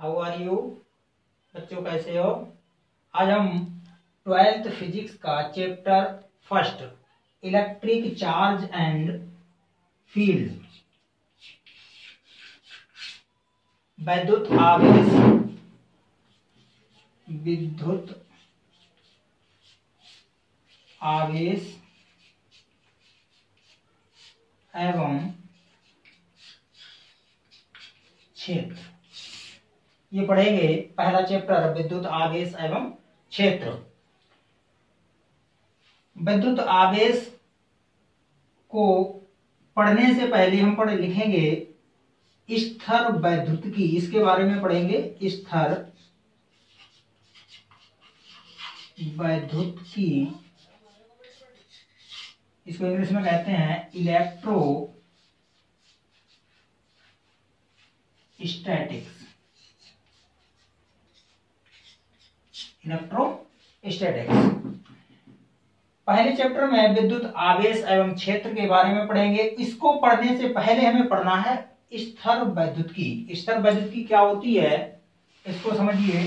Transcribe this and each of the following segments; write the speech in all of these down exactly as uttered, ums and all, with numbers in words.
How are you बच्चों, कैसे हो? आज हम ट्वेल्थ फिजिक्स का chapter first electric charge and field, विद्युत आवेश विद्युत आवेश एवं क्षेत्र, ये पढ़ेंगे। पहला चैप्टर विद्युत आवेश एवं क्षेत्र। विद्युत आवेश को पढ़ने से पहले हम पढ़ लिखेंगे स्थिर वैद्युतिकी, इसके बारे में पढ़ेंगे। स्थिर वैद्युतिकी, इसको इंग्लिश में कहते हैं इलेक्ट्रो स्टैटिक्स। इलेक्ट्रोस्टैटिक्स पहले चैप्टर में विद्युत आवेश एवं क्षेत्र के बारे में पढ़ेंगे। इसको पढ़ने से पहले हमें पढ़ना है स्थिर वैद्युतिकी। स्थिर वैद्युतिकी क्या होती है, इसको समझिए।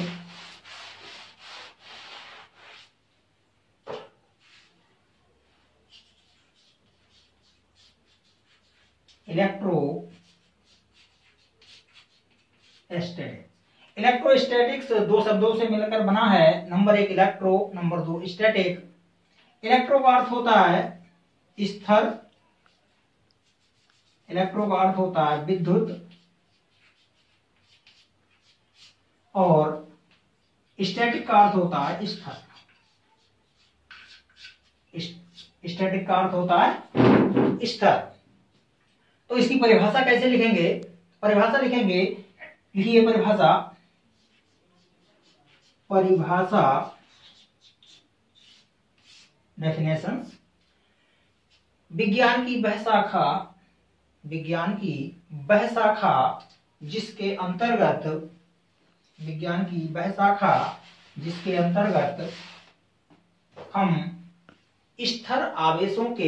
इलेक्ट्रो स्टैटिक्स इलेक्ट्रोस्टैटिक्स दो शब्दों से मिलकर बना है। नंबर एक इलेक्ट्रो, नंबर दो स्टैटिक। इलेक्ट्रो का अर्थ होता है स्थिर, इलेक्ट्रो का अर्थ होता है विद्युत, और स्टैटिक का अर्थ होता है स्थिर। स्टैटिक का अर्थ होता है स्थिर। तो इसकी परिभाषा कैसे लिखेंगे? परिभाषा लिखेंगे, लिखिए परिभाषा। परिभाषा डेफिनेशंस, विज्ञान की वह शाखा, विज्ञान की वह शाखा जिसके अंतर्गत, विज्ञान की वह शाखा जिसके अंतर्गत हम स्थिर आवेशों के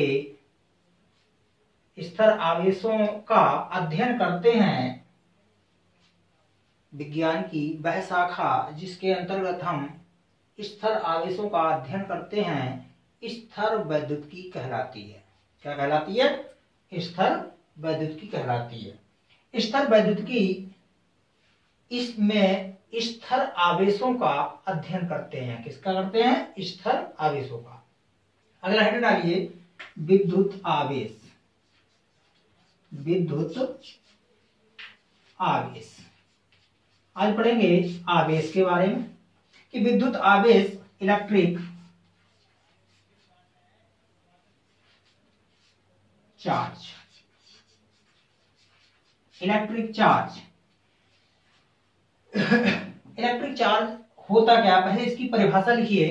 स्थिर आवेशों का अध्ययन करते हैं। विज्ञान की वह शाखा जिसके अंतर्गत हम स्थिर आवेशों का अध्ययन करते हैं, स्थिर वैद्युतिकी कहलाती है। क्या कहलाती है? स्थिर वैद्युतिकी कहलाती है। स्थिर वैद्युतिकी, इसमें स्थिर आवेशों का अध्ययन करते हैं। किसका करते हैं? स्थिर आवेशों का। अगला हेड डालिए विद्युत आवेश। विद्युत आवेश, आज पढ़ेंगे आवेश के बारे में कि विद्युत आवेश electric charge, electric charge electric charge होता क्या, पहले इसकी परिभाषा लिखिए।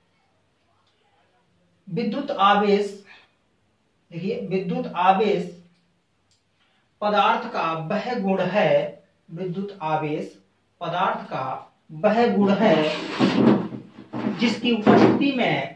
विद्युत आवेश, देखिए विद्युत आवेश पदार्थ का वह गुण है, विद्युत आवेश पदार्थ का वह गुण है जिसकी उपस्थिति में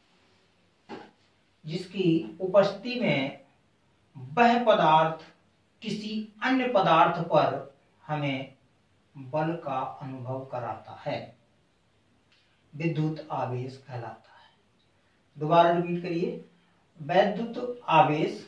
जिसकी उपस्थिति में वह पदार्थ किसी अन्य पदार्थ पर हमें बल का अनुभव कराता है, विद्युत आवेश कहलाता है। दोबारा रिपीट करिए, विद्युत आवेश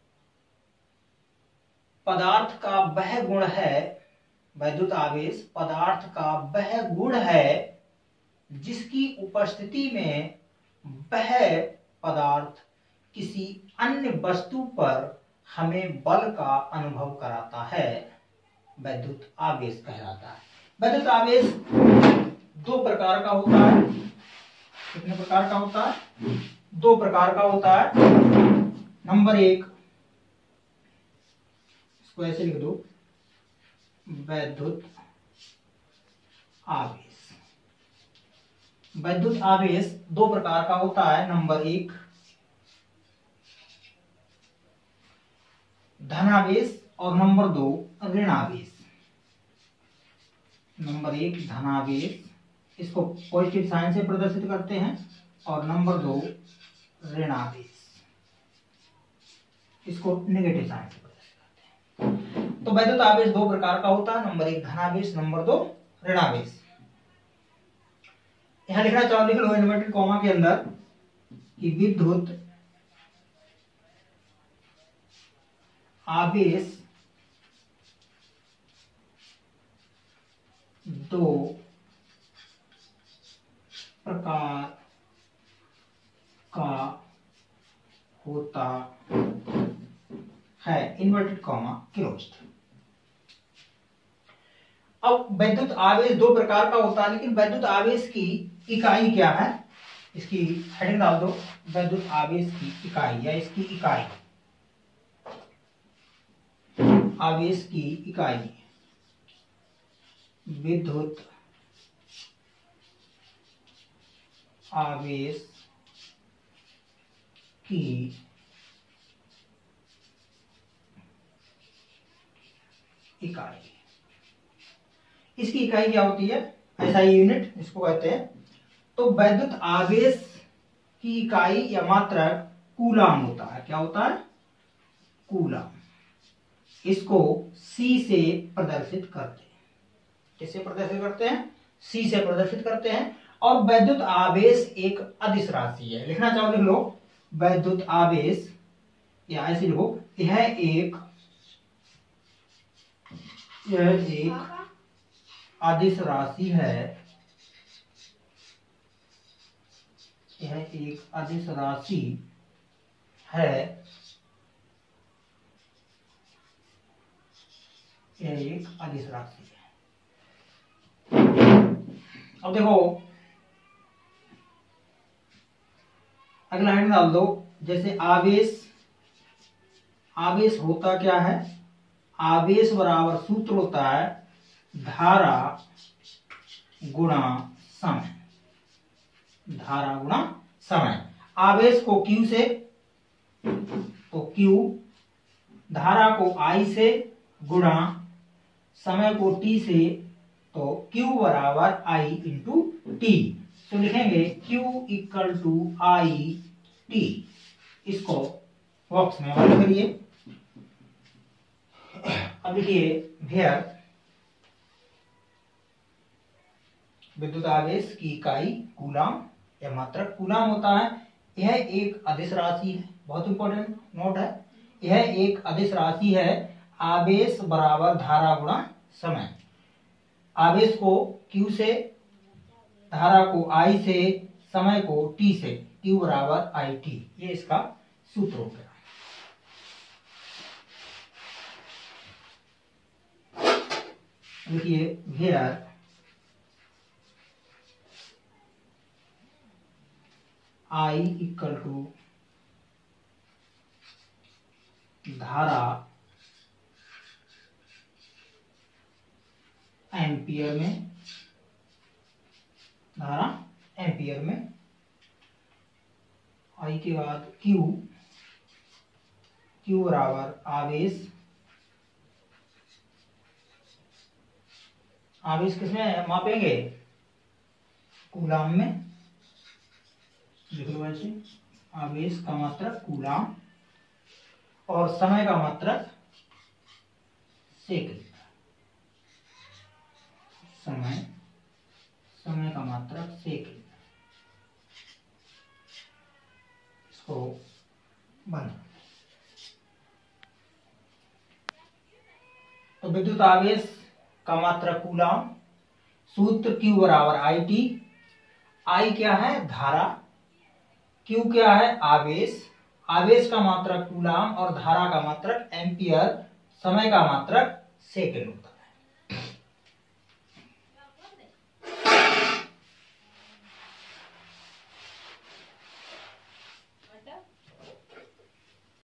पदार्थ का वह गुण है, विद्युत आवेश पदार्थ का वह गुण है जिसकी उपस्थिति में वह पदार्थ किसी अन्य वस्तु पर हमें बल का अनुभव कराता है, विद्युत आवेश कहलाता है। विद्युत आवेश दो प्रकार का होता है। कितने प्रकार का होता है? दो प्रकार का होता है। नंबर एक, इसको ऐसे लिख दो, विद्युत आवेश। विद्युत आवेश दो प्रकार का होता है। नंबर एक धनावेश और नंबर दो ऋणावेश। नंबर एक धनावेश, इसको पॉजिटिव साइन से प्रदर्शित करते हैं, और नंबर दो ऋणावेश, इसको नेगेटिव साइन से प्रदर्शित करते हैं। तो वैद्युत आवेश दो प्रकार का होता है, नंबर एक धनावेश, नंबर दो ऋणावेश। यहां लिखना चाहो लिख लो इन्वर्टेड कॉमा के अंदर कि विद्युत आवेश दो प्रकार का होता है, इन्वर्टेड कॉमा क्लोज्ड। अब वैद्युत आवेश दो प्रकार का होता है, लेकिन वैद्युत आवेश की इकाई क्या है, इसकी हेडिंग डाल दो, वैद्युत आवेश की इकाई या इसकी इकाई, आवेश की इकाई, विद्युत आवेश की इकाई। इसकी इकाई क्या होती है, एसआई यूनिट इसको कहते हैं। तो वैद्युत आवेश की इकाई या मात्रक कूलाम होता है। क्या होता है, कूलाम। इसको सी से प्रदर्शित करते हैं। किससे प्रदर्शित करते हैं, सी से प्रदर्शित करते हैं। और वैद्युत आवेश एक अदिश राशि है, लिखना चाहो लिख लो, वैद्युत आवेश या ऐसे लिखो, यह एक यह एक अदिश राशि है, यह एक अदिश राशि है, यह एक अदिश राशि है। अब देखो अगला हेडिंग डाल दो, जैसे आवेश, आवेश होता क्या है, आवेश बराबर सूत्र होता है धारा गुणा समय, धारा गुणा समय। आवेश को Q से, तो Q, धारा को I से गुणा समय को T से, तो Q बराबर I इंटू टी। तो लिखेंगे Q equal to I T. इसको बॉक्स में हल करिए। अब लिखिए वेयर विद्युत आवेश की इकाई कूलाम या मात्रक कूलाम होता है। यह एक अदिश राशि है, बहुत इंपॉर्टेंट नोट है, यह एक अदिश राशि है। आवेश बराबर धारा गुणा समय। आवेश को Q से, धारा को I से, समय को T से, Q बराबर आई टी, ये इसका सूत्र हो गया। देखिए वेयर I इक्वल टू धारा एम्पियर में, धारा एम्पियर में, I के बाद Q, Q बराबर आवेश, आवेश किसमें मापेंगे, कूलाम में, लिख लो ऐसे, आवेश का मात्रक कूलाम और समय का मात्रक सेकंड, समय, समय का मात्रक सेकंड। इसको बंद। तो विद्युत आवेश का मात्रक कूलाम, सूत्र Q बराबर आई टी। I क्या है, धारा, Q क्या है, आवेश, आवेश का मात्रक कूलाम और धारा का मात्रक एम्पियर, समय का मात्रक सेकंड होता है।